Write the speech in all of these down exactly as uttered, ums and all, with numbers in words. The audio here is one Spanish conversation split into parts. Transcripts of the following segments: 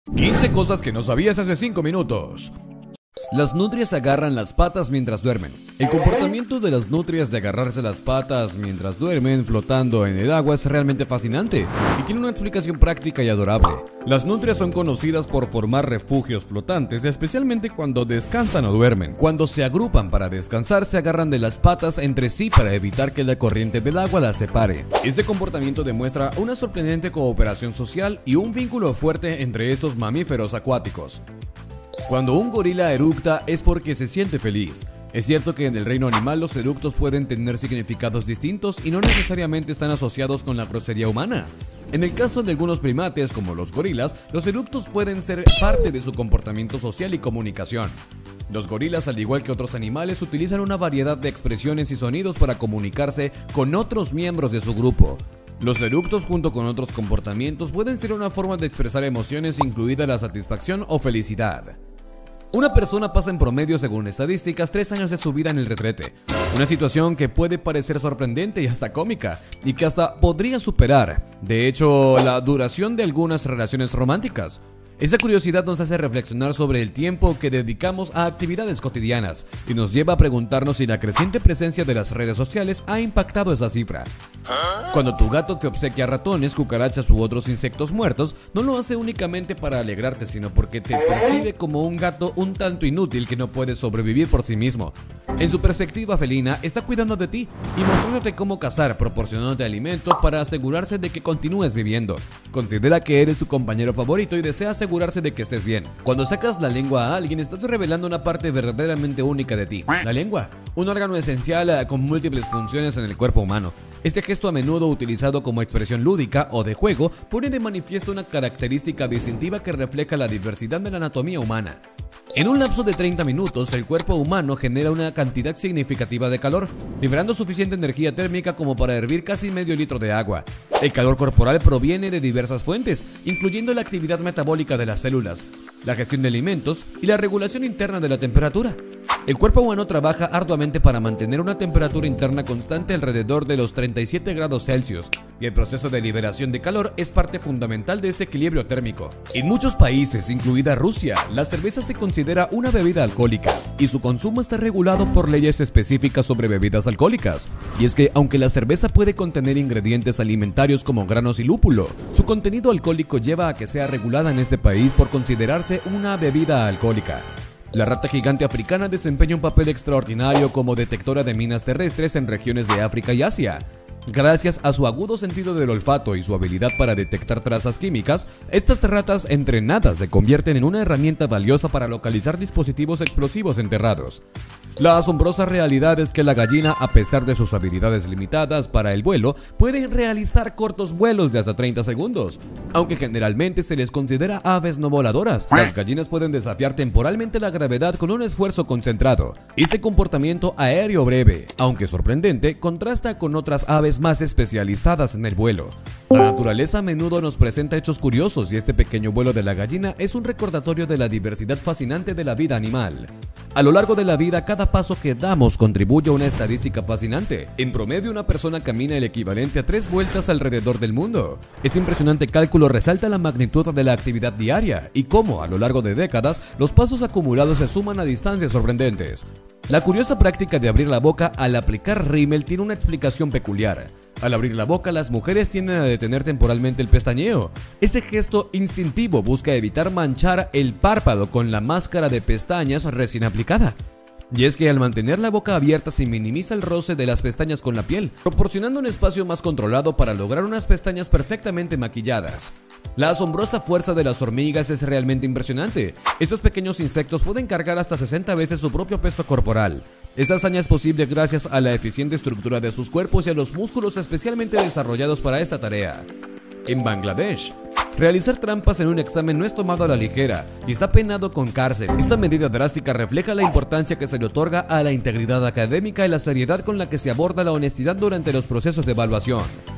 quince cosas que no sabías hace cinco minutos. Las nutrias agarran las patas mientras duermen. El comportamiento de las nutrias de agarrarse las patas mientras duermen flotando en el agua es realmente fascinante y tiene una explicación práctica y adorable. Las nutrias son conocidas por formar refugios flotantes, especialmente cuando descansan o duermen. Cuando se agrupan para descansar, se agarran de las patas entre sí para evitar que la corriente del agua las separe. Este comportamiento demuestra una sorprendente cooperación social y un vínculo fuerte entre estos mamíferos acuáticos. Cuando un gorila eructa es porque se siente feliz. Es cierto que en el reino animal los eructos pueden tener significados distintos y no necesariamente están asociados con la grosería humana. En el caso de algunos primates, como los gorilas, los eructos pueden ser parte de su comportamiento social y comunicación. Los gorilas, al igual que otros animales, utilizan una variedad de expresiones y sonidos para comunicarse con otros miembros de su grupo. Los eructos, junto con otros comportamientos, pueden ser una forma de expresar emociones, incluida la satisfacción o felicidad. Una persona pasa en promedio, según estadísticas, tres años de su vida en el retrete. Una situación que puede parecer sorprendente y hasta cómica, y que hasta podría superar, de hecho, la duración de algunas relaciones románticas. Esa curiosidad nos hace reflexionar sobre el tiempo que dedicamos a actividades cotidianas y nos lleva a preguntarnos si la creciente presencia de las redes sociales ha impactado esa cifra. Cuando tu gato te obsequia ratones, cucarachas u otros insectos muertos, no lo hace únicamente para alegrarte, sino porque te percibe como un gato un tanto inútil que no puede sobrevivir por sí mismo. En su perspectiva felina, está cuidando de ti y mostrándote cómo cazar, proporcionándote alimento para asegurarse de que continúes viviendo. Considera que eres su compañero favorito y desea asegurarse de que estés bien. Cuando sacas la lengua a alguien, estás revelando una parte verdaderamente única de ti. La lengua, un órgano esencial con múltiples funciones en el cuerpo humano. Este gesto, a menudo utilizado como expresión lúdica o de juego, pone de manifiesto una característica distintiva que refleja la diversidad de la anatomía humana. En un lapso de treinta minutos, el cuerpo humano genera una cantidad significativa de calor, liberando suficiente energía térmica como para hervir casi medio litro de agua. El calor corporal proviene de diversas fuentes, incluyendo la actividad metabólica de las células, la gestión de alimentos y la regulación interna de la temperatura. El cuerpo humano trabaja arduamente para mantener una temperatura interna constante alrededor de los treinta y siete grados Celsius, y el proceso de liberación de calor es parte fundamental de este equilibrio térmico. En muchos países, incluida Rusia, la cerveza se considera una bebida alcohólica, y su consumo está regulado por leyes específicas sobre bebidas alcohólicas. Y es que, aunque la cerveza puede contener ingredientes alimentarios como granos y lúpulo, su contenido alcohólico lleva a que sea regulada en este país por considerarse una bebida alcohólica. La rata gigante africana desempeña un papel extraordinario como detectora de minas terrestres en regiones de África y Asia. Gracias a su agudo sentido del olfato y su habilidad para detectar trazas químicas, estas ratas entrenadas se convierten en una herramienta valiosa para localizar dispositivos explosivos enterrados. La asombrosa realidad es que la gallina, a pesar de sus habilidades limitadas para el vuelo, puede realizar cortos vuelos de hasta treinta segundos. Aunque generalmente se les considera aves no voladoras, las gallinas pueden desafiar temporalmente la gravedad con un esfuerzo concentrado. Este comportamiento aéreo breve, aunque sorprendente, contrasta con otras aves más especializadas en el vuelo. La naturaleza a menudo nos presenta hechos curiosos y este pequeño vuelo de la gallina es un recordatorio de la diversidad fascinante de la vida animal. A lo largo de la vida, cada paso que damos contribuye a una estadística fascinante. En promedio, una persona camina el equivalente a tres vueltas alrededor del mundo. Este impresionante cálculo resalta la magnitud de la actividad diaria y cómo, a lo largo de décadas, los pasos acumulados se suman a distancias sorprendentes. La curiosa práctica de abrir la boca al aplicar rímel tiene una explicación peculiar. Al abrir la boca, las mujeres tienden a detener temporalmente el pestañeo. Este gesto instintivo busca evitar manchar el párpado con la máscara de pestañas recién aplicada. Y es que al mantener la boca abierta se minimiza el roce de las pestañas con la piel, proporcionando un espacio más controlado para lograr unas pestañas perfectamente maquilladas. La asombrosa fuerza de las hormigas es realmente impresionante. Estos pequeños insectos pueden cargar hasta sesenta veces su propio peso corporal. Esta hazaña es posible gracias a la eficiente estructura de sus cuerpos y a los músculos especialmente desarrollados para esta tarea. En Bangladesh, realizar trampas en un examen no es tomado a la ligera y está penado con cárcel. Esta medida drástica refleja la importancia que se le otorga a la integridad académica y la seriedad con la que se aborda la honestidad durante los procesos de evaluación.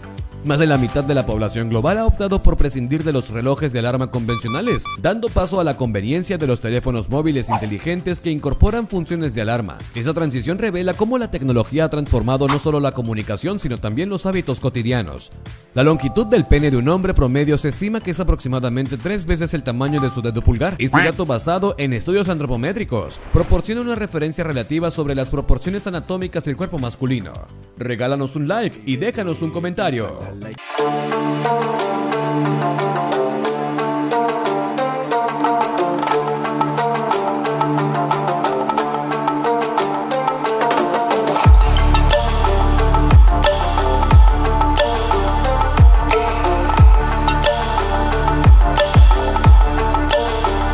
Más de la mitad de la población global ha optado por prescindir de los relojes de alarma convencionales, dando paso a la conveniencia de los teléfonos móviles inteligentes que incorporan funciones de alarma. Esa transición revela cómo la tecnología ha transformado no solo la comunicación, sino también los hábitos cotidianos. La longitud del pene de un hombre promedio se estima que es aproximadamente tres veces el tamaño de su dedo pulgar. Este dato, basado en estudios antropométricos, proporciona una referencia relativa sobre las proporciones anatómicas del cuerpo masculino. Regálanos un like y déjanos un comentario. Like.